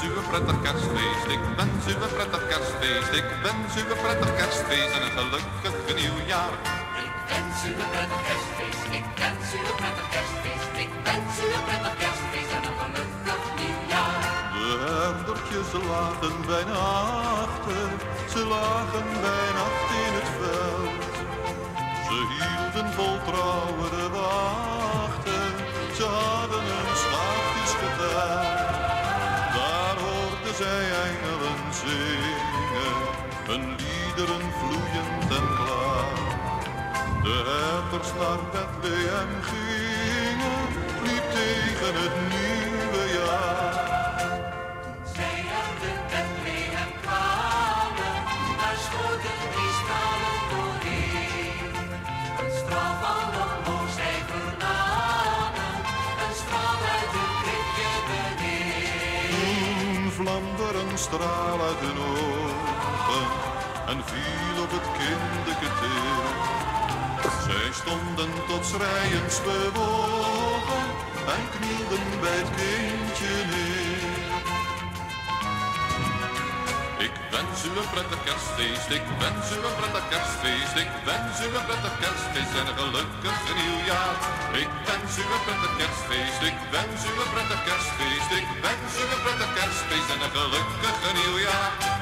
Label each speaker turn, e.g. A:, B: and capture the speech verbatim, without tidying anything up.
A: u een prettig kerstfeest, ik wens u een prettig kerstfeest, ik wens u een prettig kerstfeest en een gelukkig nieuwjaar.
B: Ik wens u een prettig kerstfeest, ik wens u een prettig kerstfeest, ik wens u een prettig kerstfeest en een gelukkig nieuwjaar.
A: De herdertjes lagen bij nachten, ze lagen bij nacht in het veld. Ze hielden vol trouwen de wachten, ze hadden hun schaapjes geteld. Daar hoorden zij engelen zingen, hun liederen vloeiend en klaar. De herders naar Bethlehem gingen, liep tegen het nieuwe jaar.
B: Zij uit de Bethlehem kwamen, daar schoten die stralen doorheen. Een straal van omhoog zij vernamen, een straal uit een kribje beneden.
A: Toen vlamde er een straal uit hun ogen en viel op het kindeke teer. Zij stonden tot schreiens bewogen en knielden bij het kindje neer. Ik wens u een prettig kerstfeest, ik wens u een prettig kerstfeest, ik wens u een prettig kerstfeest en een gelukkig nieuwjaar. Ik wens u een prettig kerstfeest, ik wens u een prettig kerstfeest, ik wens u een prettig kerstfeest en een gelukkig nieuwjaar.